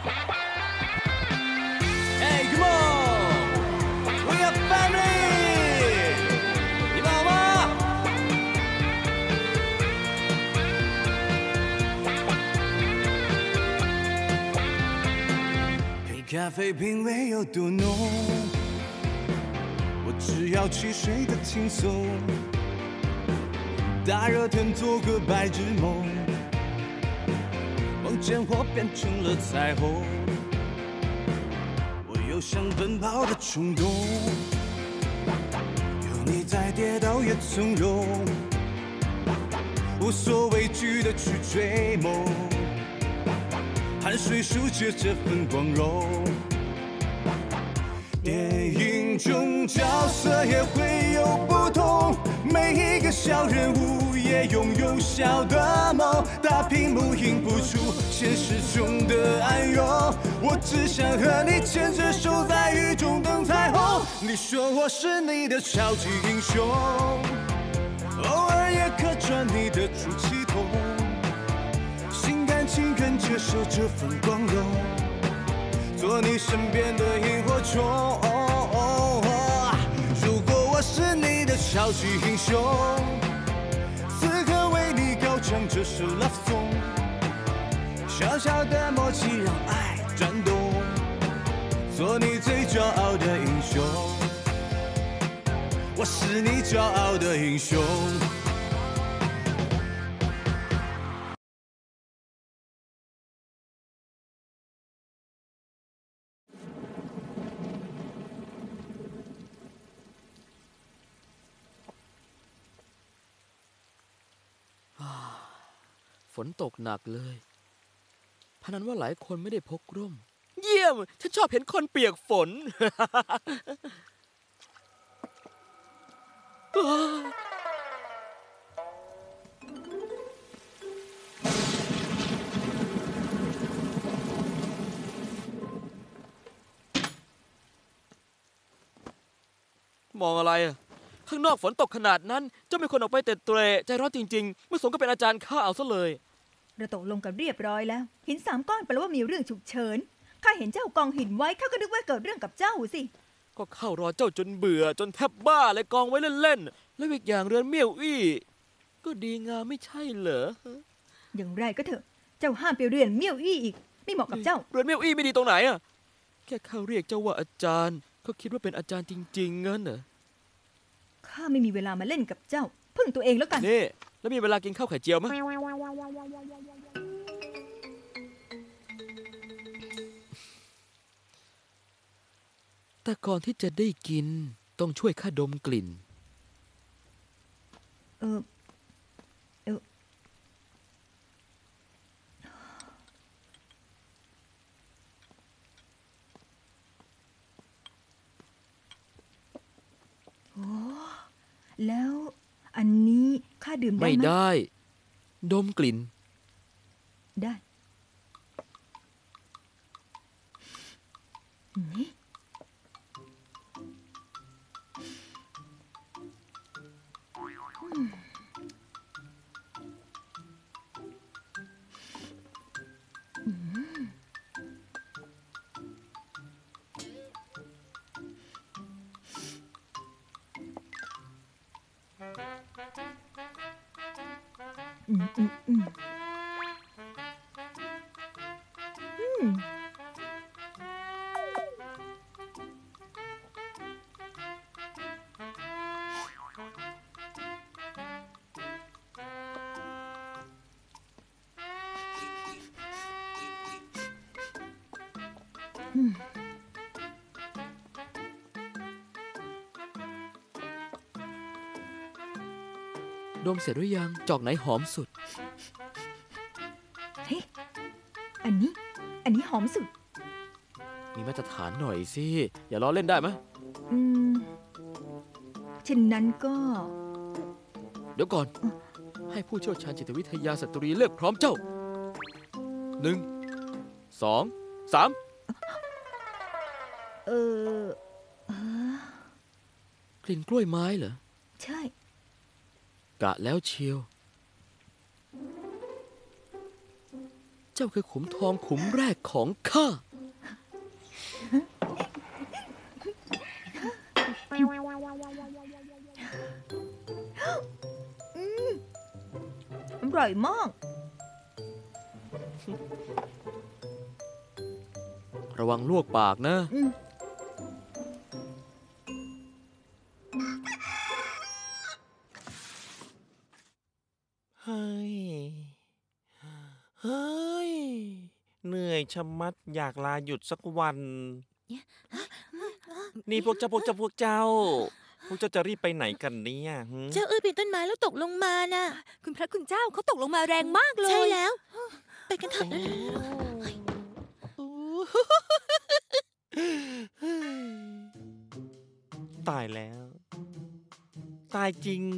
Hey, come on! We are family! 你们好吗？黑咖啡品味有多浓？我只要汽水的轻松，大热天做个白日梦，梦见我变成了彩虹。有想奔跑的冲动，有你在，跌倒也从容，无所畏惧的去追梦，汗水书写这份光荣。电影中角色也会有不同，每一个小人物也拥有小的梦，大屏幕映不出现实中的暗涌。我只想和你牵着手在雨中等彩虹。你说我是你的超级英雄，偶尔也客串你的出气筒，心甘情愿接受这份光荣，做你身边的萤火虫。如果我是你的超级英雄，此刻为你高唱这首 Love Song， 小小的默契让爱转动，做你最骄傲的英雄。我是你骄傲的英雄。 ฝนตกหนักเลยพนันว่าหลายคนไม่ได้พกร่มเยี่ยมฉันชอบเห็นคนเปียกฝน มองอะไรอะข้างนอกฝนตกขนาดนั้นเจ้าไม่ควรออกไปเตะเตะใจร้อนจริงๆไม่สมกับเป็นอาจารย์ข้าเอาซะเลยเราตกลงกันเรียบร้อยแล้วหิน3 ก้อนแปลว่ามีเรื่องฉุกเฉินข้าเห็นเจ้ากองหินไว้ข้าก็นึกว่าเกิดเรื่องกับเจ้าสิก็เข้ารอเจ้าจนเบื่อจนแทบบ้าเลยกองไว้เล่นๆแล้วอีกอย่างเรือนเมี่ยวอี้ก็ดีงามไม่ใช่เหรออย่างไรก็เถอะเจ้าห้ามไปเรียนเมี่ยวอี้อีกไม่เหมาะกับเจ้าเรือนเมี่ยวอี้ไม่ดีตรงไหนอะแค่ข้าเรียกเจ้าว่าอาจารย์เขาคิดว่าเป็นอาจารย์จริงๆงั้นเหรอข้าไม่มีเวลามาเล่นกับเจ้าพึ่งตัวเองแล้วกันนี่แล้วมีเวลากินข้าวไข่เจียวไหมแต่ก่อนที่จะได้กินต้องช่วยข้าดมกลิ่นแล้วอันนี้ข้าดื่มได้ไหมไม่ได้ดมกลิ่นได้นี่ดมเสร็จหรือยังจอกไหนหอมสุดเฮ้อันนี้หอมสุดมีมาตรฐานหน่อยสิอย่าล้อเล่นได้ไหมเช่นนั้นก็เดี๋ยวก่อนให้ผู้เชี่ยวชาญจิตวิทยาสตรีเลือกพร้อมเจ้า1 2 3กลิ่นกล้วยไม้เหรอใช่กะแล้วเชียวเจ้าคือขุมทองขุมแรกของข้าอร่อยมากระวังลวกปากนะเฮ้ย เฮ้ย เหนื่อยชะมัดอยากลาหยุดสักวัน นี่พวกเจ้าพวกเจ้าจะรีบไปไหนกันเนี่ยหึเจ้าปีนต้นไม้แล้วตกลงมาน่ะคุณพระคุณเจ้าเขาตกลงมาแรงมากเลยใช่แล้ว ไปกันเถอะตายแล้ว ตายจริง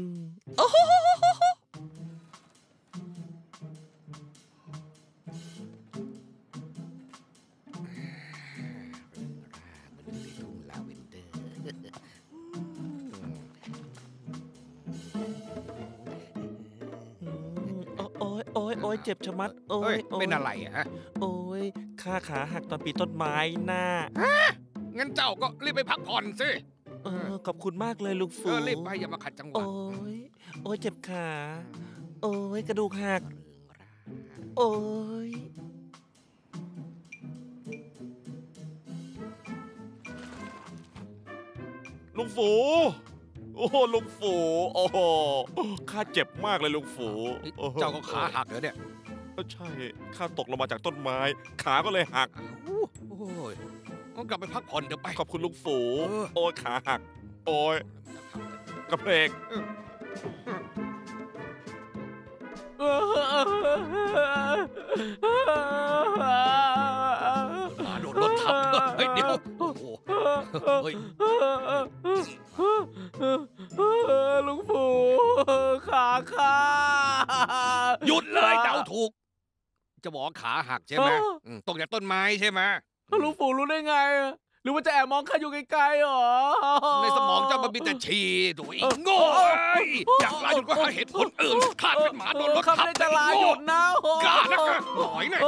โอ้ยเจ็บชะมัด โอ้เฮ้ยยเป็นอะไรอะฮะโอ้ยข้าขาหักตอนปีนต้นไม้น่างั้นเจ้าก็รีบไปพักผ่อนสิขอบคุณมากเลยลูกเอฝูอรีบไปอย่ามาขัดจังหวะโอ้ยเจ็บขา โอ้ยกระดูกหัก โอ้ยลุงฝูโอ้โหลุงฝูโอ้โหข้าเจ็บมากเลยลุงฝูโอ้โหเจ้าก็ขาหักเหรอเนี่ยใช่ ข้าตกลงมาจากต้นไม้ ขาก็เลยหักโอ้ยงั้นกลับไปพักผ่อนเดี๋ยวไปขอบคุณลุงฝูเออโอ้ยขาหัก โอ้ยกระเพกหมาโดนรถทับเฮ้ยเดี๋ยวโอ้โหเฮ้ยลุงปู่ขาข้าหยุดเลยเดาถูก จะบอกว่าขาหักใช่ไหมตกจากต้นไม้ใช่ไหมลุงปู่รู้ได้ไงอะหรือว่าจะแอบมองข้าอยู่ไกลๆหรอในสมองเจ้ามันมีแต่ฉี่ถูกอีกโง่เอ้ยอยากลาหยุดก็หาเหตุผลอื่นข้าเป็นหมาโดนรถข้าทับไม่ได้จะลาหยุดนะกล้านักนะหน่อยนะ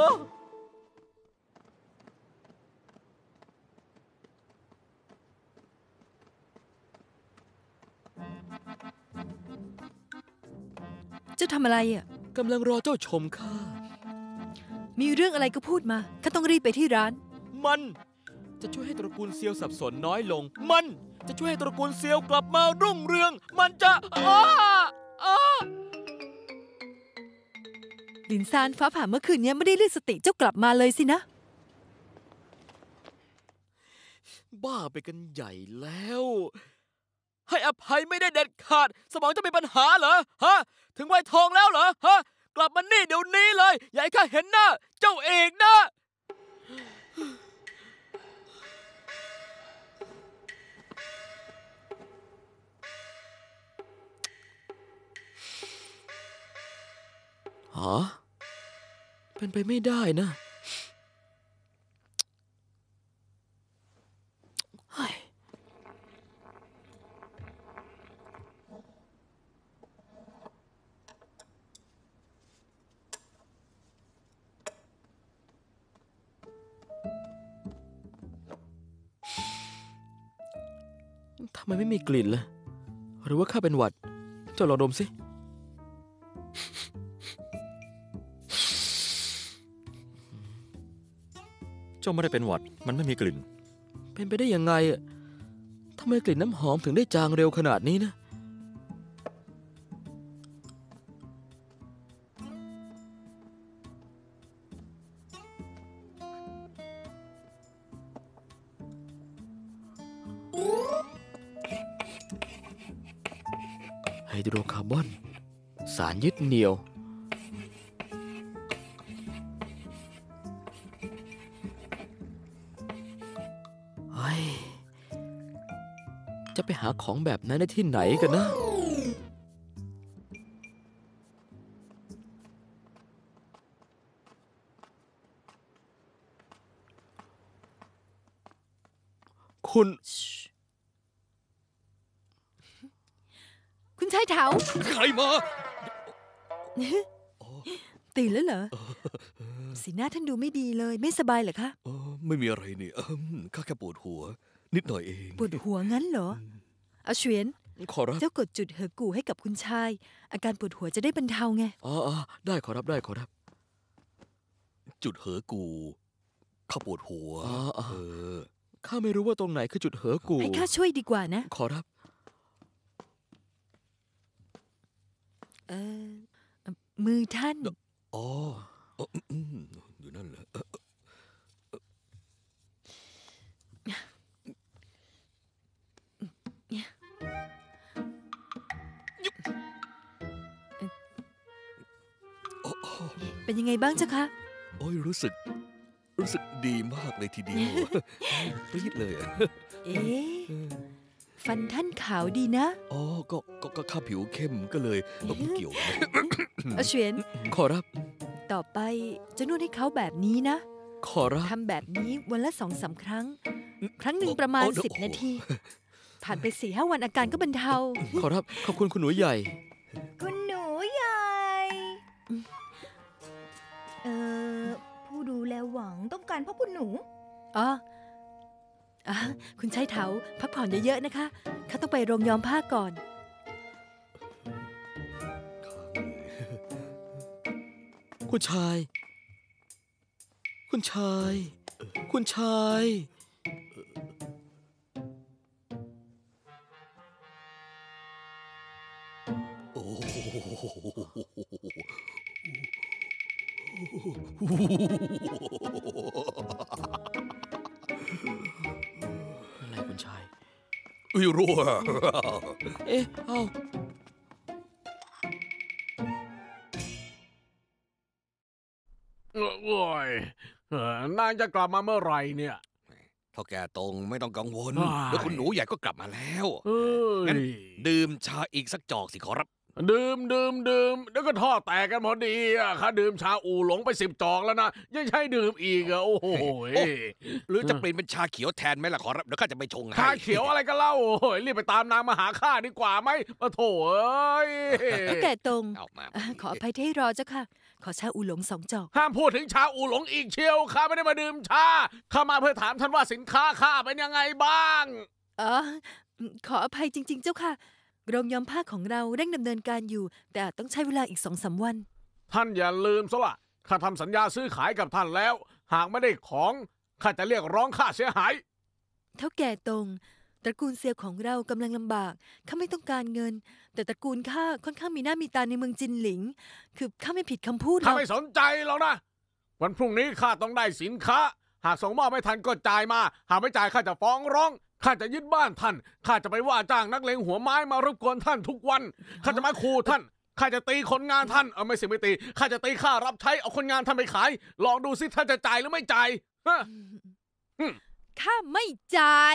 เจ้าทำอะไรอ่ะกำลังรอเจ้าชมข้ามีเรื่องอะไรก็พูดมาข้าต้องรีบไปที่ร้านมันจะช่วยให้ตระกูลเซียวสับสนน้อยลง มันจะช่วยให้ตระกูลเซียวกลับมารุ่งเรือง มันจะอ้าลินซานฟ้าผ่าเมื่อคืนนี้ไม่ได้เรียกสติเจ้ากลับมาเลยสินะบ้าไปกันใหญ่แล้ว ให้อภัยไม่ได้เด็ดขาด สมองจะมีปัญหาเหรอฮะ ถึงวัยทองแล้วเหรอฮะ กลับมานี่เดี๋ยวนี้เลย อย่าให้ข้าเห็นหน้า เจ้าเอกนะ ฮะ เป็นไปไม่ได้นะเฮ้ยทำไมไม่มีกลิ่นล่ะ หรือว่าข้าเป็นหวัด เจ้าลองดมสิเจ้าไม่ได้เป็นหวัด มันไม่มีกลิ่นเป็นไปได้ยังไงอะทำไมกลิ่นน้ำหอมถึงได้จางเร็วขนาดนี้นะ ไฮโดรคาร์บอน สารยึดเหนี่ยว เฮ้ย จะไปหาของแบบนั้นได้ที่ไหนกันนะ คุณคุณชายเถาใครมาตื่นแล้วเหรอ สีหน้าท่านดูไม่ดีเลย ไม่สบายเหรอคะไม่มีอะไรนี่ข้าแค่ปวดหัว นิดหน่อยเองปวดหัวงั้นเหรอเอาเฉวียนขอรับเจ้ากดจุดเหอกู่ให้กับคุณชาย อาการปวดหัวจะได้บรรเทาไงอ๋อได้ขอรับได้ขอรับ จุดเหอกูข้าปวดหัวข้าไม่รู้ว่าตรงไหนคือจุดเหอกูให้ข้าช่วยดีกว่านะขอรับมือท่านอ๋ออยู่นั่นเหรอเป็นยังไงบ้างเจ้าคะโอ้ยรู้สึกดีมากเลยทีเดียว ปรี๊ดเลยอะเอ๊ะฟันท่านขาวดีนะอ๋อก็ข้าผิวเข้มก็เลยไม่เกี่ยวนะเอาเฉวียนขอรับต่อไปจะนวดให้เขาแบบนี้นะขอรับทำแบบนี้วันละ2-3 ครั้ง ครั้งหนึ่งประมาณ10 นาที ผ่านไป4-5 วันอาการก็บรรเทาขอรับ ขอบคุณคุณหนูใหญ่คุณหนูใหญ่ผู้ดูแลหวังต้องการพบคุณหนูอ๋อคุณชายเถาพักผ่อนเยอะๆนะคะเขาต้องไปโรงย้อมผ้าก่อนคุณชาย คุณชาย คุณชายโอ้อะไรคุณชายยรู้อะเอ๊ะ เอ้าโอ้ยนายจะกลับมาเมื่อไหร่เนี่ยเท่าแก่ตรงไม่ต้องกังวลว้ายแล้วคุณหนูใหญ่ก็กลับมาแล้ว งั้งั้น ดื่มชาอีกสักจอกสิขอรับดื่มแล้วก็ท่อแตกกันพอดีอ่ะข้าดื่มชาอู่หลงไป10 จอกแล้วนะยังใช้ดื่มอีกอ่ะโอ้โหหรือจะเปลี่ยนเป็นชาเขียวแทนไหมล่ะขอรับเดี๋ยวข้าจะไปชงให้ชาเขียวอะไรกันเล่าโอ้ยรีบไปตามนางมาหาข้าดีกว่าไหมมาโถเอ้ยก็แก่ตรงเอามาขออภัยที่ให้รอเจ้าค่ะ ขอชาอูหลง2 จอกห้ามพูดถึงชาอู่หลงอีกเชียวข้าไม่ได้มาดื่มชาข้ามาเพื่อถามท่านว่าสินค้าข้าเป็นยังไงบ้างขออภัยจริง ๆ เจ้าค่ะโรงย้อมผ้าของเราเร่งดำเนินการอยู่ แต่อาจต้องใช้เวลาอีก2-3 วันท่านอย่าลืมซะละข้าทำสัญญาซื้อขายกับท่านแล้ว หากไม่ได้ของข้าจะเรียกร้องค่าเสียหายเท่าแก่ตรงตระกูลเซียวของเรากำลังลำบากข้าไม่ต้องการเงิน แต่ตระกูลข้าค่อนข้างมีหน้ามีตาในเมืองจินหลิง คือข้าไม่ผิดคำพูดหรข้าอกไม่สนใจหรอกนะ วันพรุ่งนี้ข้าต้องได้สินค้า หากส่งมอบไม่ทันก็จ่ายมา หากไม่จ่ายข้าจะฟ้องร้องข้าจะยึดบ้านท่านข้าจะไปว่าจ้างนักเลงหัวไม้มารบกวนท่านทุกวันข้าจะมาขู่ท่านข้าจะตีคนงานท่านไม่ตีข้าจะตีค่ารับใช้เอาคนงานท่านไปขาย ลองดูสิท่านจะจ่ายหรือไม่จ่ายฮะข้าไม่จ่าย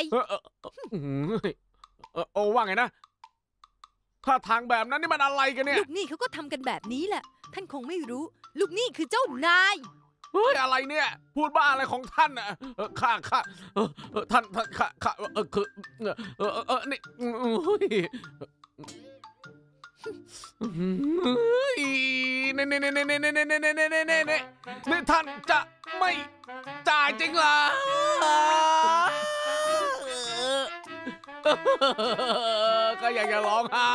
ว่าไงนะถ้าทางแบบนั้นนี่มันอะไรกันเนี่ยลูกหนี้เขาก็ทำกันแบบนี้แหละ ท่านคงไม่รู้ ลูกหนี้คือเจ้านายเฮ้ยอะไรเนี่ย พูดบ้าอะไรของท่านอ่ะข้าท่านข้าคือนี่นี่ท่านจะไม่จ่ายจริงเหรอก็อยากจะร้องไห้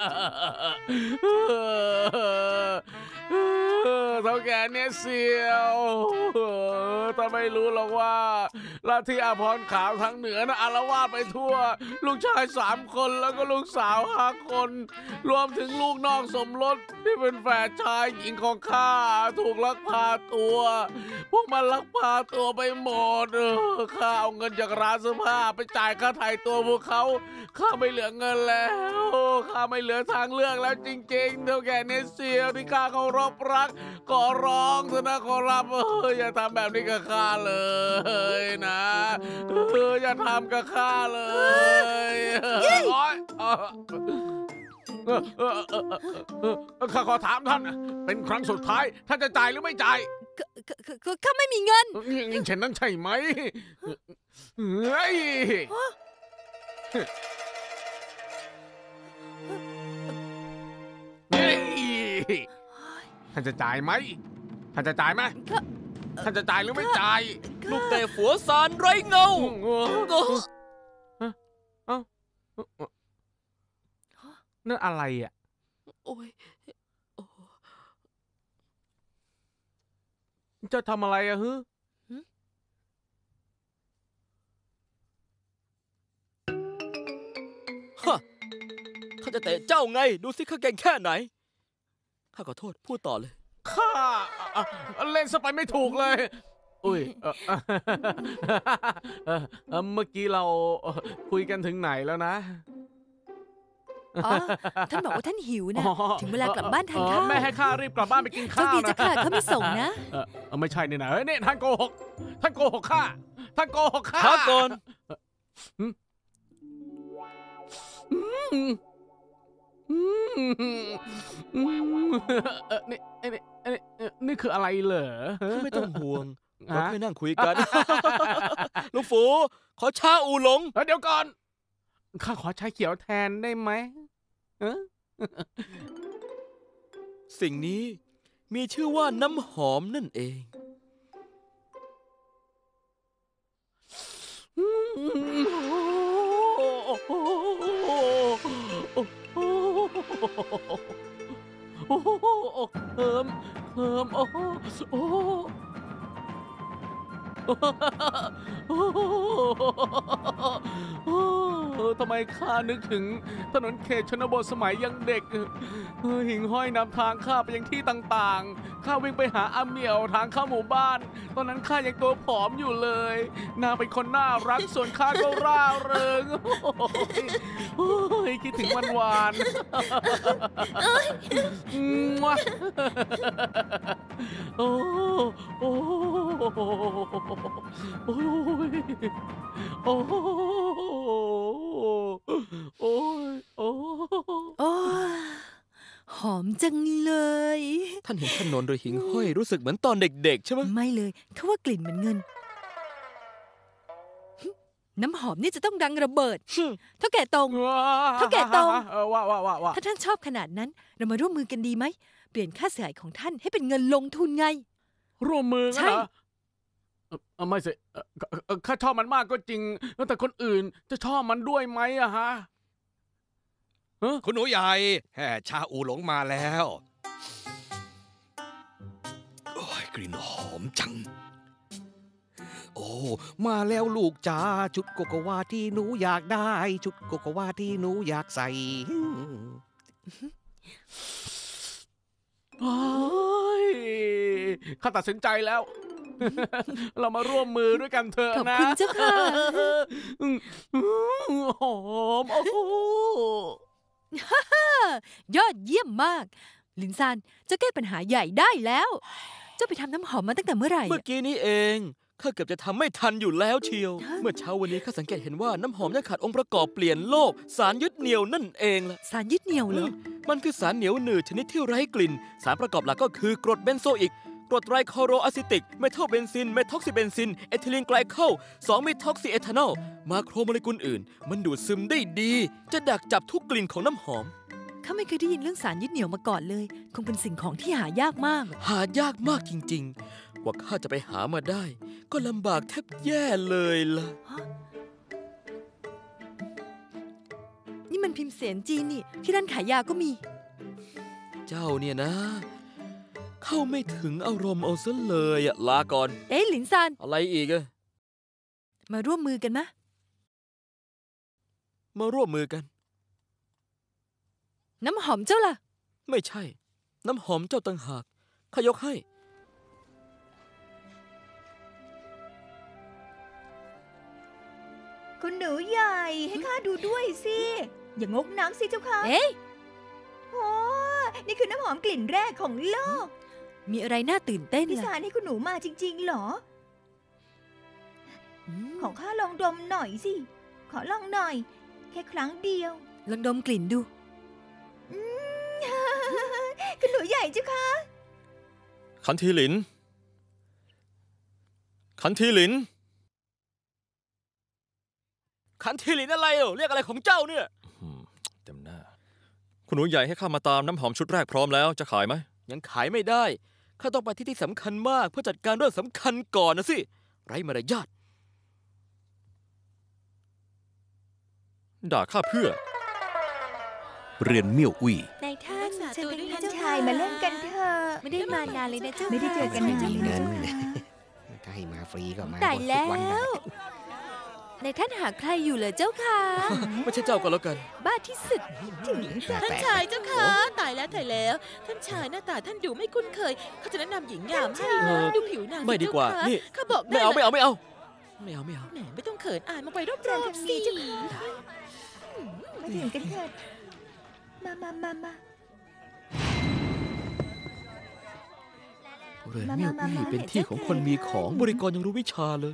เท่าแก่เนี่ยเสียวถ้าไม่รู้หรอกว่าลัทธิอาภรณ์ขาวทางเหนือนะอาละวาดไปทั่ว ลูกชาย3 คนแล้วก็ลูกสาว5 คน รวมถึงลูกนอกสมรสที่เป็นแฝดชายหญิงของข้าถูกลักพาตัว พวกมันลักพาตัวไปหมดข้าเอาเงินจากร้านเสื้อผ้าไปจ่ายค่าไถ่ตัวพวกเขาข้าไม่เหลือเงินแล้วข้าไม่เหลือทางเลือกแล้วจริงๆเท่าแก่เนเซียวที่ข้าเคารพรักขอร้องเถอะนะขอรับอย่าทำแบบนี้กับข้าเลยนะอย่าทำกับข้าเลยข้าขอถามท่านเป็นครั้งสุดท้ายท่านจะจ่ายหรือไม่จ่ายข้าไม่มีเงินเช่นนั้นใช่ไหมเฮ้ยท่านจะจ่ายไหมท่านจะจ่ายไหมท่านจะจ่ายหรือไม่จ่ายลูกเตะหัวซานไร้เงานั่นอะไรอ่ะโอ้ยจะทำอะไรอะฮึฮะข้าจะเตะเจ้าไง ดูสิข้าเก่งแค่ไหน ข้าขอโทษ พูดต่อเลยข้าเล่นสไปไม่ถูกเลย อุ้ยเมื่อกี้เราคุยกันถึงไหนแล้วนะอ๋อ ท่านบอกว่าท่านหิวนะ ถึงเวลากลับบ้านทานข้าวแม่ให้ข้ารีบกลับบ้านไปกินโชคข้าวดีนะจ้ะค่ะเขาไม่ส่งนะไม่ใช่นี่นะเฮ้ยนี่ท่านโกหก ท่านโกหกข้า ท่านโกหกข้าช้าก่อนนี่คืออะไรเหรอไม่ต้องห่วง เราแค่นั่งคุยกัน ลูกฝู ขอชาอูหลงเดี๋ยวก่อน ข้าขอชาเขียวแทนได้ไหมสิ่งนี้มีชื่อว่าน้ำหอมนั่นเองเฮิมโอ้ทำไมข้านึกถึงถนนเขตชนบทสมัยยังเด็ก หิ่งห้อยนำทางข้าไปยังที่ต่างๆ ข้าวิ่งไปหาอาเหมี่ยวทางเข้าหมู่บ้าน ตอนนั้นข้ายังตัวผอมอยู่เลยนางเป็นคนน่ารักส่วนข้าก็ร่าเริงโอ้ยคิดถึงวันวานโอ้โอ้โอ้ยโอ้โอ้ยโอ้โอ้หอมจังเลยท่านเห็นถนนโดยหิ่งห้อยรู้สึกเหมือนตอนเด็กๆใช่ไหมไม่เลยเขาว่ากลิ่นเหมือนเงิน น้ำหอมนี่จะต้องดังระเบิด เท่าแก่ตรง เท่าแก่ตรงว่าถ้าท่านชอบขนาดนั้น เรามาร่วมมือกันดีไหม เปลี่ยนค่าเสียหายของท่านให้เป็นเงินลงทุนไงร่วมมือใช่กันเหรอไม่สิข้าชอบมันมากก็จริง แต่คนอื่นจะชอบมันด้วยไหมอะฮะคุณหนูใหญ่แห่ชาอูหลงมาแล้ว โอ้ยกลิ่นหอมจัง โอ้มาแล้วลูกจ๋าชุดโกโกวาที่หนูอยากได้ ชุดโกโกวาที่หนูอยากใส่โอ้ยข้าตัดสินใจแล้ว เรามาร่วมมือด้วยกันเถอะขอบนะคุณเจ้าค่ะหอมโอ้โหยอดเยี่ยมมาก ลินซานเจ้าแก้ปัญหาใหญ่ได้แล้ว เจ้าไปทำน้ำหอมมาตั้งแต่เมื่อไหร่เมื่อกี้นี้เองข้าเกือบจะทำไม่ทันอยู่แล้วเชียวฮะเมื่อเช้าวันนี้ข้าสังเกตเห็นว่าน้ำหอมยังขาดองค์ประกอบเปลี่ยนโลก สารยึดเหนี่ยวนั่นเองล่ะสารยึดเหนี่ยวเหรอมันคือสารเหนียวหนืดชนิดที่ไร้กลิ่น สารประกอบหลักก็คือกรดเบนโซอิก กรดไตรคลอโรอะซิติก เมทัลเบนซิน เมทอกซิเบนซิน เอทิลีนไกลโคล2 เมทอกซิเอทานอล มาโครโมเลกุลอื่น มันดูดซึมได้ดี จะดักจับทุกกลิ่นของน้ำหอมข้าไม่เคยได้ยินเรื่องสารยึดเหนี่ยวมาก่อนเลย คงเป็นสิ่งของที่หายากมากหายากมากจริงๆ กว่าข้าจะไปหามาได้ ก็ลำบากแทบแย่เลยล่ะนี่มันพิมพ์เสียงจีนนี่ ที่ร้านขายยาก็มีเจ้าเนี่ยนะ เข้าไม่ถึงอารมณ์เอาซะเลยอะลาก่อนเอ๊ะหลินซานอะไรอีกอะมาร่วมมือกันมะมาร่วมมือกันน้ำหอมเจ้าล่ะไม่ใช่ น้ำหอมเจ้าต่างหากข้ายกให้คุณหนูใหญ่ให้ข้าดูด้วยสิ อย่างงกนักสิเจ้าค่ะเอ๊ะโอ้นี่คือน้ำหอมกลิ่นแรกของโลกมีอะไรน่าตื่นเต้นพี่ล่ะสารให้คุณหนูมาจริงๆเหรออืมขอข้าลองดมหน่อยสิ ขอลองหน่อย แค่ครั้งเดียวลองดมกลิ่นดูอืม คุณหนูใหญ่เจ้าค่ะขันทีหลิน ขันทีหลินขันทีหลินอะไรเหรอเรียกอะไรของเจ้าเนี่ยเต็มหน้า คุณหนูใหญ่ให้ข้ามาตามน้ำหอมชุดแรกพร้อมแล้วจะขายไหมยังขายไม่ได้ข้าต้องไปที่สำคัญมากเพื่อจัดการเรื่องสำคัญก่อนนะสิไร้มารยาทด่าข้าเพื่อเรือนเมี่ยวอุ้ยนายท่านเชิญท่านท่านชายมาเล่นกันเถอะไม่ได้มานานเลยนะเจ้าไม่ได้เจอกันนานไม่มีเลยเงินเจ้าค่ะถ้าให้มาฟรีก็มาตายแล้ทุกวันนะนายท่านหาใครอยู่เหรอเจ้าค่ะไม่ใช่เจ้าก็แล้วกันบ้าที่สุดท่าท่านชายเจ้าค่ะตายแล้วท่านชายหน้าตาท่านดูไม่คุ้นเคยเขาจะแนะนำหญิงงามให้เออดูผิวนางสิไม่ดีกว่าเจ้ค่ะนี่เขาบอกไม่เอาไม่เอาไม่เอาไม่เอาไม่เอาแหมไม่ต้องเขินอายมาไปรอบๆสิมาดื่มกันเถิดมาเรือนเมี่ยวอี้เป็นที่ของคนมีของบริกรยังรู้วิชาเลย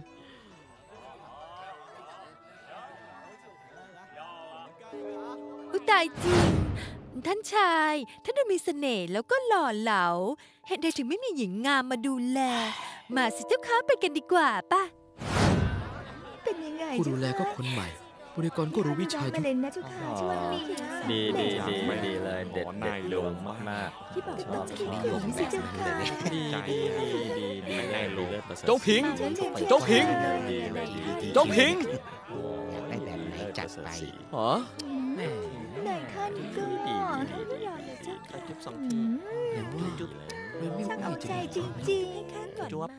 อุยตายจริง ท่านชาย ท่านดูมีเสน่ห์แล้วก็หล่อเหลาเหตุใดถึงไม่มีหญิงงามมาดูแล มาสิเจ้าค้าไปกันดีกว่าป่ะเป็นยังไงผู้ดูแลก็คนใหม่ บริกรก็รู้วิชาอมายู่เลยนะเจ้าค่ะช่วงนี้นะดีเลยเด็ดดวงมากที่บอกต้องคิดถึงสิเจ้าค่ะดีง่ายรู้โจ๊กผิงเชิญโจ๊กผิง โจ๊กผิงอยากได้แบบไหนจัดไปหรอนายท่านก็หล่อเลยเจ้าค่ะจุ๊บสองอืทีมเห็นว่าเรือนเมี่ยวช่างเอาอี้ใจจะจริงๆค่ะจวบ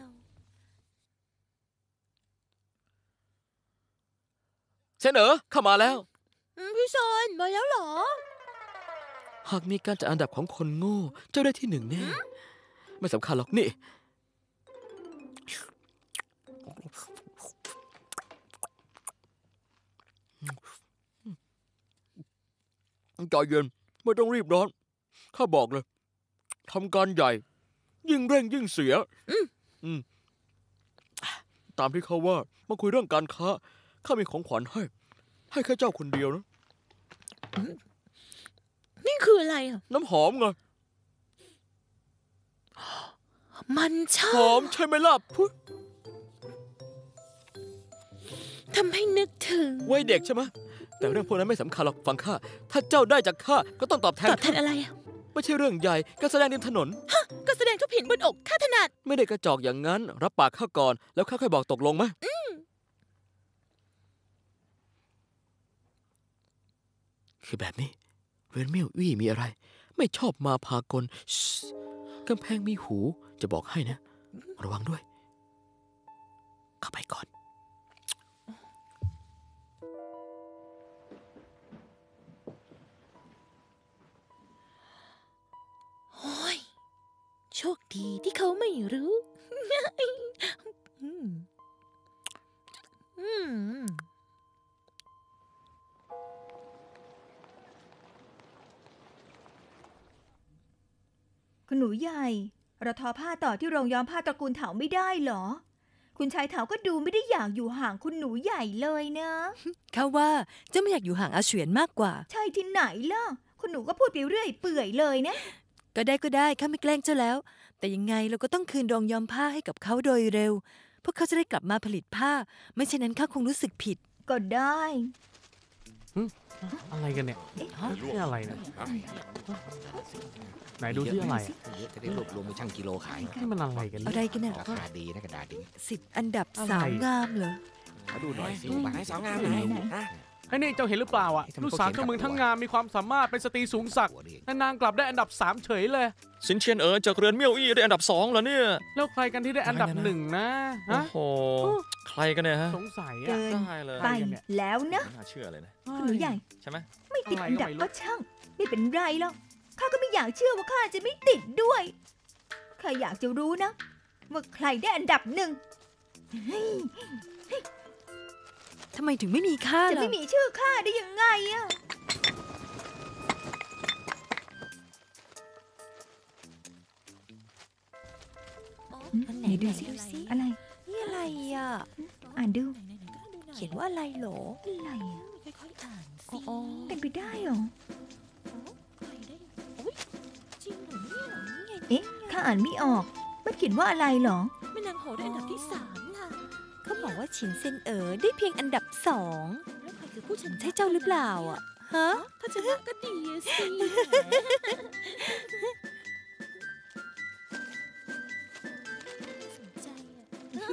เสนอเข้ามาแล้วพี่ซอนมาแล้วเหรอหากมีการจัดอันดับของคนโง่ เจ้าได้ที่หนึ่งแน่ ไม่สำคัญหรอกนี่ ใจเย็นไม่ต้องรีบร้อน ข้าบอกเลยทำการใหญ่ ยิ่งเร่งยิ่งเสีย อืมตามที่เขาว่ามาคุยเรื่องการค้า ข้ามีของขวัญให้แค่เจ้าคนเดียวนะนี่คืออะไรอ่ะน้ำหอมไงมันชหออบ มใช่ไหมล่ะพุยทำให้นึกถึงวัยเด็กใช่ไหมแต่เรื่องพวกนั้นไม่สำคัญหรอกฟังข้า ถ้าเจ้าได้จากข้าก็ต้องตอบแทนตอบแทนอะไรอ่ะไม่ใช่เรื่องใหญ่การแสดงริมถนนก็แสดงทุกผินบนอกข้าถนัดไม่ได้กระจอกอย่างนั้น รับปากข้าก่อน แล้วข้าค่อยบอกตกลงไหมคือแบบนี้เรือนเมี่ยวอี้มีอะไร ไม่ชอบมาพากลชิกำแพงมีหูจะบอกให้นะ ระวังด้วย เข้าไปก่อนโอ้ยโชคดีที่เขาไม่รู้ อืมอืมคุณหนูใหญ่ เราทอผ้าต่อที่โรงย้อมผ้าตระกูลเถาไม่ได้เหรอ คุณชายเถาก็ดูไม่ได้อยากอยู่ห่างคุณหนูใหญ่เลยนะข้าว่าเจ้าไม่อยากอยู่ห่างอาเฉวียนมากกว่าใช่ที่ไหนล่ะ คุณหนูก็พูดไปเรื่อยเปื่อยเลยนะก็ได้ข้าไม่แกล้งเจ้าแล้ว แต่ยังไงเราก็ต้องคืนโรงย้อมผ้าให้กับเขาโดยเร็ว พวกเขาจะได้กลับมาผลิตผ้า ไม่เช่นนั้นข้าคงรู้สึกผิดก็ได้อะไรกันเนี่ยนี่อะไรเนี่ยไหนดูที่อะไรอะจะได้รวบรวมมือช่างกิโลขายนี่มันอะไรกันอะไรกันน่ะราคาดีนะกระดาษดี 10 อันดับอะไรสาวงามเหรอมาดูหน่อยสิบ้างสาวงามไหนไอ้นี่เจ้าเห็นหรือเปล่าอ่ะ ลูกสาวเจ้าเมืองทั้งงามมีความสามารถเป็นสตรีสูงศักดิ์แต่นางกลับได้อันดับ 3 เฉยเลยสินเชียนจากเรือนเมี่ยวอี้ได้อันดับ2แล้วเนี่ยแล้วใครกันที่ได้อันดับไหนๆๆ 1 นะโอ้ฮะโห ใครกันเนี่ยฮะสงสัยเกิอ่ะนได้เลยไปแล้วนะไม่น่าเชื่อเลยนะคุณหนูใหญ่ใช่ไหมไม่ติดอันดับอะไรก็ไม่รู้ก็ช่าง ไม่เป็นไรหรอก ข้าก็ไม่อยากเชื่อว่าข้าจะไม่ติดด้วย ข้าอยากจะรู้นะ ว่าใครได้อันดับ 1 ทำไมถึงไม่มีค่าจะล่ะไม่มีชื่อข้าได้ยังไงอะ ไหนดูสิ อะไรนี่อะไรอ่ะอ่านดูเขียนว่าอะไรเหรออะไรอะค่อยๆอ่านสิอ๋อเป็นไปได้เหรอใครได้อุ๊ยจริงเหรอเนี่ยเหรอนี่ไงเอ๊ะ ข้าอ่านไม่ออก มันเขียนว่าอะไรเหรอแม่นางโหได้อันดับที่ 3ล่ะเขาบอกว่าฉินเซนได้เพียงอันดับแล้วใครคือผู้ชนะ 2 ใช่เจ้าหรือเปล่าอ่ะ ฮะถ้าชนะก็ดีอะสิ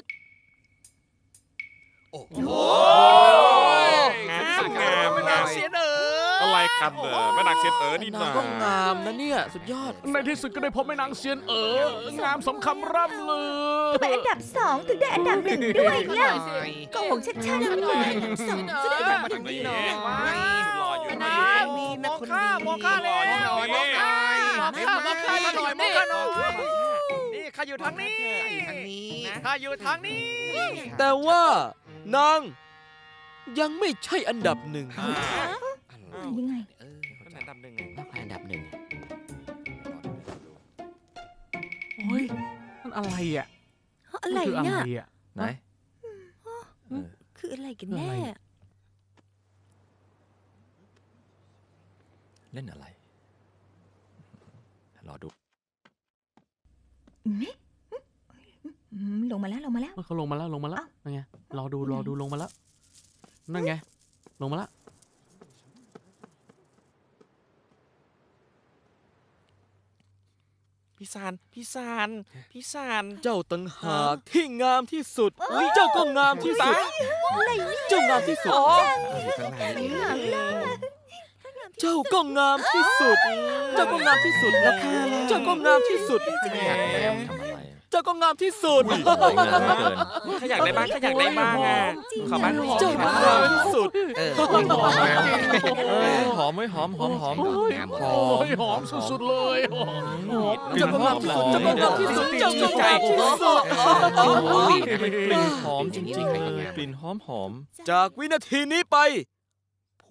โอ้โหงามนางเสียนเอ๋ออะไรกันแม่นางเซียนนี่นางนาก็งามนะเนี่ยสุดยอดในที่สุดก็ได้พบแม่นางเซียนงามสมคำร่ำลือทำไมอันดับ2ถึงได้อันดับ1ด้วยล่ะโกหกชัดๆเลยอันดับ2จะได้อันดับ1 นี่เหรอรออยู่นะมองข้ามองข้าเลยมองข้าหน่อยมองข้าหน่อยนี่ข้าอยู่ทางนี้ข้าอยู่ทางนี้ แต่ว่านางยังไม่ใช่อันดับ1 ยังไงอันดับหนึ่งอันดับ1 เฮ้ยมันอะไรอ่ะอะไรคืออะไรเนี่ยอ่ะไหนคืออะไรกันแน่เล่นอะไรรอดูลงมาแล้วเขาลงมาแล้วนั่นไงรอดูลงมาแล้วนั่นไงลงมาแล้วพี่ซานเจ้าตั้งหากที่งามที่สุดเจ้าก็งามที่สุดเจ้างามที่สุดเจ้าก็งามที่สุดเจ้าก็งามที่สุดแล้วเจ้าก็งามที่สุดเจ้าก็งามที่สุดข้าอยากได้บ้างอ่ะขอบ้างเจ้าก็งามที่สุดหอมไหมหอมโอ้ยหอมสุดๆเลยเจ้าก็งามที่สุดเจ้าก็งามที่สุดเจ้าก็งามที่สุดกลิ่นหอมจริงๆเลยกลิ่นหอมจากวินาทีนี้ไป ผ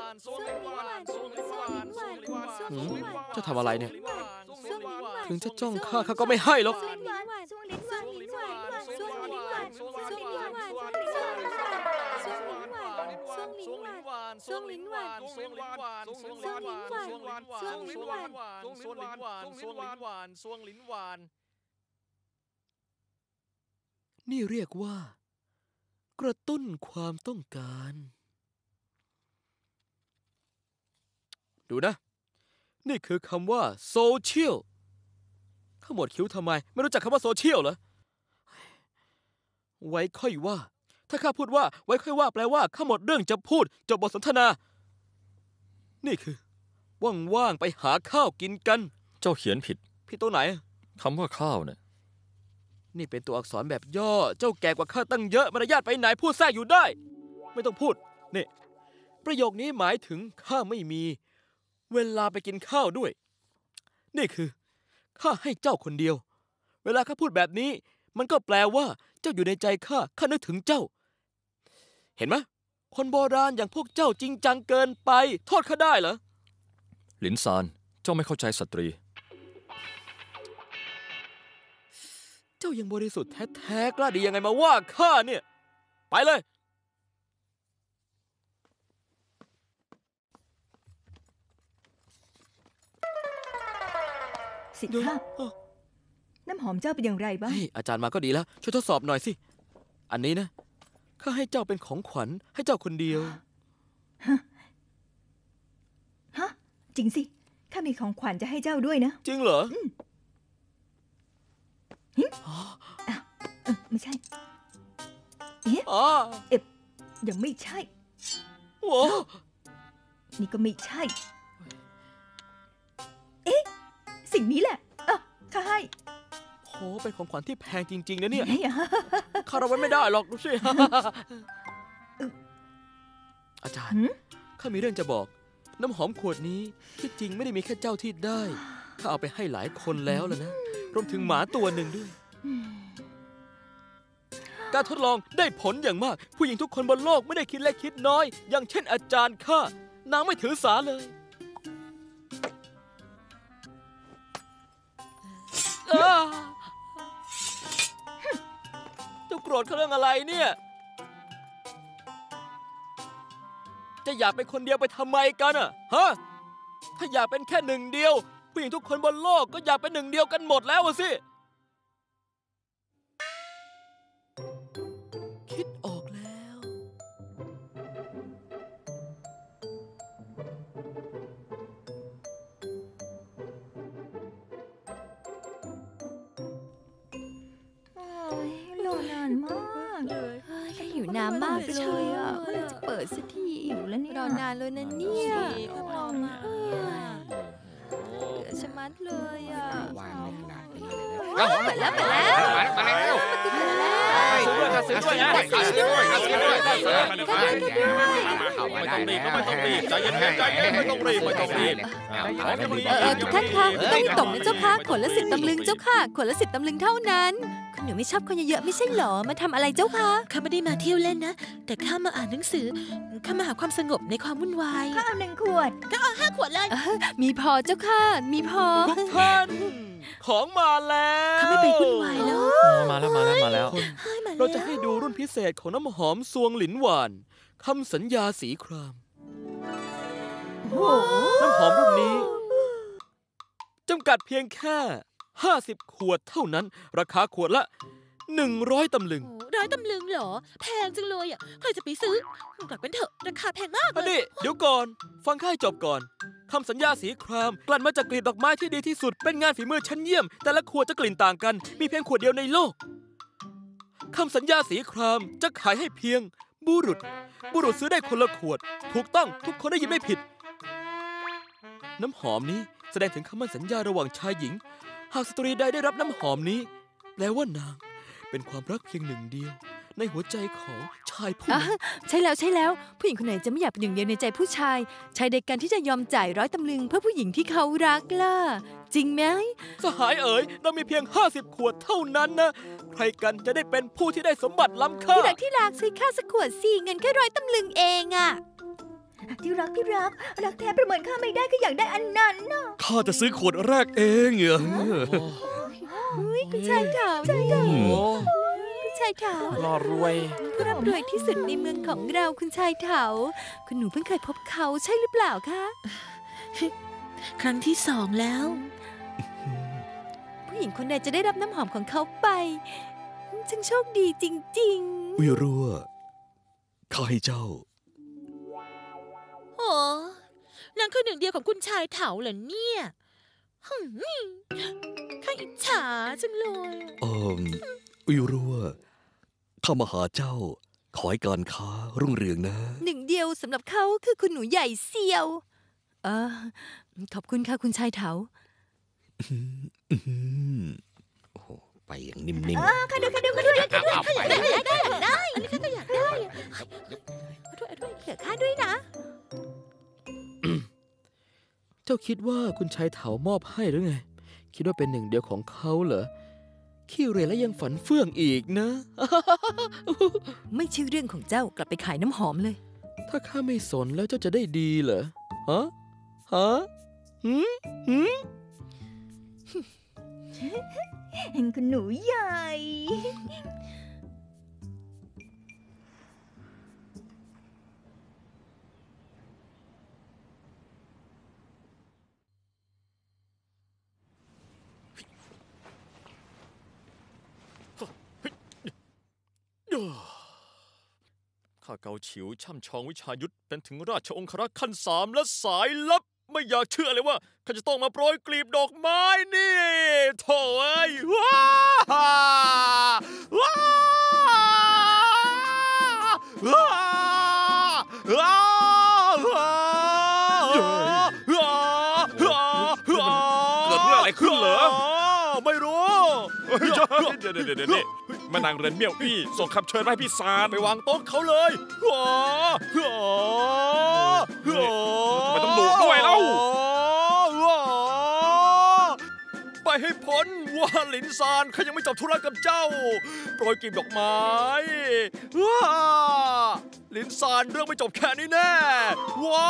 เจ้าทำอะไรเนี่ย ถึงจะจ้องข้าก็ไม่ให้หรอก นี่เรียกว่า กระตุ้นความต้องการ ดูนะนี่คือคำว่าโซเชียลขมวดคิ้วทำไมไม่รู้จักคำว่าโซเชียลเหรอไว้ค่อยว่าถ้าข้าพูดว่าไว้ค่อยว่าแปลว่าข้าหมดเรื่องจะพูดจบบทสนทนานี่คือว่างๆไปหาข้าวกินกันเจ้าเขียนผิดตัวไหนคำว่าข้าวเนี่ยนี่เป็นตัวอักษรแบบย่อเจ้าแก่กว่าข้าตั้งเยอะมารยาทไปไหนพูดแทรกอยู่ได้ไม่ต้องพูดนี่ประโยคนี้หมายถึงข้าไม่มีเวลาไปกินข้าวด้วยนี่คือข้าให้เจ้าคนเดียวเวลาข้าพูดแบบนี้มันก็แปลว่าเจ้าอยู่ในใจข้านึกถึงเจ้าเห็นไหมคนโบราณอย่างพวกเจ้าจริงจังเกินไปโทษข้าได้เหรอหลินซานเจ้าไม่เข้าใจสตรีเจ้ายังบริสุทธิ์แท้ๆกล้าดียังไงมาว่าข้าเนี่ยไปเลยสิทธาน้ำหอมเจ้าเป็นอย่างไรบ้างอาจารย์มาก็ดีแล้วช่วยทดสอบหน่อยสิอันนี้นะข้าให้เจ้าเป็นของขวัญให้เจ้าคนเดียวฮะจริงสิข้ามีของขวัญจะให้เจ้าด้วยนะจริงเหรอไม่ใช่ยังไม่ใช่โอ้นี่ก็ไม่ใช่สิ่งนี้แหละข้าให้โหเป็นของขวัญที่แพงจริงๆนะเนี่ยข้ารับไว้ไม่ได้หรอกดูสิอาจารย์ข้ามีเรื่องจะบอกน้ำหอมขวดนี้ที่จริงไม่ได้มีแค่เจ้าที่ได้ข้าเอาไปให้หลายคนแล้วล่ะนะรวมถึงหมาตัวหนึ่งด้วยการทดลองได้ผลอย่างมากผู้หญิงทุกคนบนโลกไม่ได้คิดเล็กคิดน้อยอย่างเช่นอาจารย์ข้านางไม่ถือสาเลยเจ้าโกรธเขาเรื่องอะไรเนี่ยจะอยากเป็นคนเดียวไปทำไมกันอะฮะถ้าอยากเป็นแค่หนึ่งเดียวผู้หญิงทุกคนบนโลกก็อยากเป็นหนึ่งเดียวกันหมดแล้วสิคิดออกแล้วรอนานมากเลยหิวน้ำมากเลยอ่ะเมื่อไหร่จะเปิดสักทีหิวแล้วเนี่ยรอนานเลยนะเนี่ยเบื่อชะมัดเลยอ่ะไปแล้วซื้อด้วยนะไม่ต้องรีบใจเย็นไม่ต้องรีบทุกท่านคะไม่ต้องตกนะเจ้าค่ะขวดละ10 ตำลึงเจ้าค่ะขวดละ10 ตำลึงเท่านั้นคุณหนูไม่ชอบคนเยอะๆไม่ใช่หรอมาทำอะไรเจ้าค่ะข้าไม่ได้มาเที่ยวเล่นนะแต่ข้ามาอ่านหนังสือข้ามาหาความสงบในความวุ่นวายข้าเอา1 ขวดก็เอา5 ขวดเลยมีพอเจ้าค่ะมีพอทุกท่านของมาแล้วข้าไม่ไปวุ่นวายแล้วมาแล้วเราจะให้ดูรุ่นพิเศษของน้ำหอมซวงหลินหวานคำสัญญาสีครามน้ำหอมรุ่นนี้จำกัดเพียงแค่50 ขวดเท่านั้นราคาขวดละ100 ตำลึง 100 ตำลึงเหรอแพงจังเลยอ่ะใครจะไปซื้อกลับกันเถอะราคาแพงมากเลยนี่เดี๋ยวก่อนฟังข้าให้จบก่อนคำสัญญาสีครามกลั่นมาจากกลีบดอกไม้ที่ดีที่สุดเป็นงานฝีมือชั้นเยี่ยมแต่ละขวดจะกลิ่นต่างกันมีเพียงขวดเดียวในโลกคำสัญญาสีครามจะขายให้เพียงบุรุษซื้อได้คนละขวดถูกต้องทุกคนได้ยินไม่ผิดน้ำหอมนี้แสดงถึงคำมั่นสัญญาระหว่างชายหญิงหากสตรีใดได้รับน้ำหอมนี้แปลว่านางเป็นความรักเพียงหนึ่งเดียวในหัวใจของชายผู้นั้นใช่แล้วผู้หญิงคนไหนจะไม่อยากเป็นหนึ่งเดียวในใจผู้ชายใดกันที่จะยอมจ่าย100 ตำลึงเพื่อผู้หญิงที่เขารักล่ะจริงไหมสหายเอ๋ยเรามีเพียง50 ขวดเท่านั้นนะใครกันจะได้เป็นผู้ที่ได้สมบัติล้ำค่าที่รักซื้อข้าสักขวดสิเงินแค่100 ตำลึงเองอะที่รักแท้ประเมินข้าไม่ได้ก็อยากได้อันนั้นน่ะข้าจะซื้อขวดแรกเองเหรอคุณชายขาวคุณชายขาวรอรวยผู้ร่ำรวยที่สุดในเมืองของเราคุณชายขาวคุณหนูเพิ่งเคยพบเขาใช่หรือเปล่าคะครั้งที่2แล้วผู้หญิงคนใดจะได้รับน้ำหอมของเขาไปช่างโชคดีจริงๆวิรั่วข้าให้เจ้านางคือหนึ่งเดียวของคุณชายเถาเหรอเนี่ยข้าอิจฉาจังเลยวิรัวข้ามาหาเจ้าขอให้การค้ารุ่งเรืองนะหนึ่งเดียวสำหรับเขาคือคุณหนูใหญ่เซียวขอบคุณค่ะคุณชายเถาโอ้โหไปอย่างนิ่มๆข้าด้วยได้อันนี้ข้าก็อยากได้เหลือข้าด้วยนะเจ้าคิดว่าคุณชายเถามอบให้หรือไงคิดว่าเป็นหนึ่งเดียวของเขาเหรอขี้เหร่และยังฝันเฟื่องอีกนะไม่ใช่เรื่องของเจ้ากลับไปขายน้ำหอมเลยถ้าข้าไม่สนแล้วเจ้าจะได้ดีเหรอฮะคุณหนูใหญ่ข้าเกาฉิวช่ำชองวิชายุทธเป็นถึงราชองครักษ์ขั้น3และสายลับไม่อยากเชื่อเลยว่าข้าจะต้องมาโปรยกลีบดอกไม้นี่โถ่เอ้ยว้าเกิดเรื่องอะไรขึ้นเหรอไม่รู้เดี๋ยวแม่นางเรนเมี่ยวอี้ส่งคำเชิญมาให้พี่ซานไปวางโต๊ะเขาเลยทำไมต้องดุด้วยเล่าไปให้พ้นว่าหลินซานข้ายังไม่จบธุระกับเจ้าโปรยกลีบดอกไม้หลินซานเรื่องไม่จบแค่นี้แน่ว้า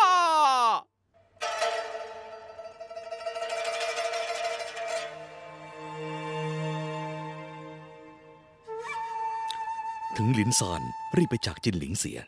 ถึงหลินซานรีบไปจากจินหลิงเสีย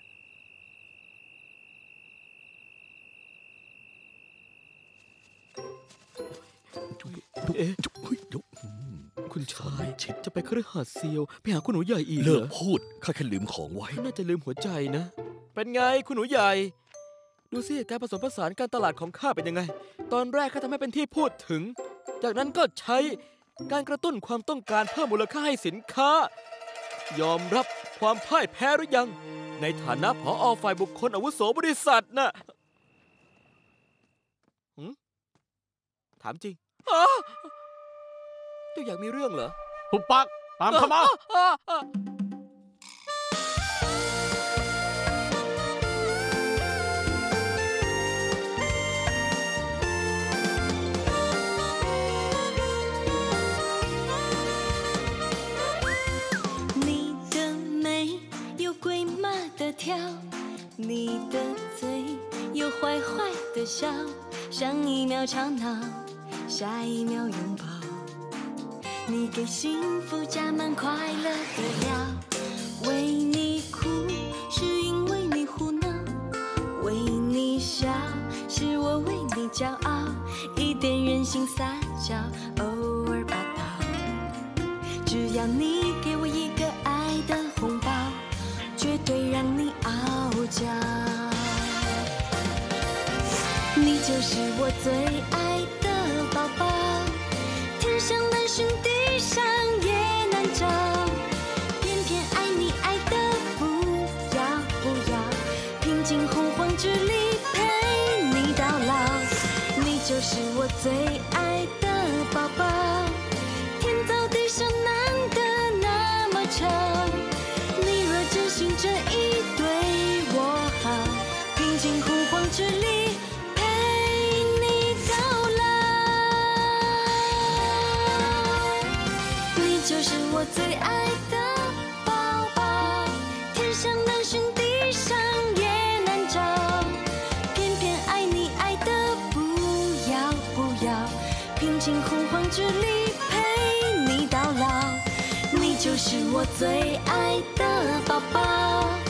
คุณชายจะไปคฤหาสน์เซียวไปหาคุณหนูใหญ่อีกเลิกพูดข้าแค่ลืมของไว้น่าจะลืมหัวใจนะเป็นไงคุณหนูใหญ่ดูสิการผสมผสานการตลาดของข้าเป็นยังไงตอนแรกข้าทำให้เป็นที่พูดถึงจากนั้นก็ใช้การกระตุ้นความต้องการเพิ่มมูลค่าให้สินค้ายอมรับความพ่ายแพ้หรือยังในฐานะผอ.ฝ่ายบุคคลอาวุโสบริษัทน่ะถามจริงเจ้าอยากมีเรื่องเหรอหุบปากตามเข้ามา你的嘴有坏坏的笑，上一秒吵闹，下一秒拥抱。你给幸福加满快乐的料，为你哭是因为你胡闹，为你笑是我为你骄傲，一点任性撒娇，偶尔霸道。只要你给我一个爱的红包，绝对让你傲娇。你就是我最爱的宝宝，天上难寻地上也难找，偏偏爱你爱得不要不要，拼尽洪荒之力陪你到老。你就是我最爱的宝宝，天造地设难得那么巧，你若真心真意对我好，拼尽洪荒之力陪你到老。你就是我最爱的宝宝，天上难寻地上也难找，偏偏爱你爱得不要不要，拼尽洪荒之力陪你到老。你就是我最爱的宝宝。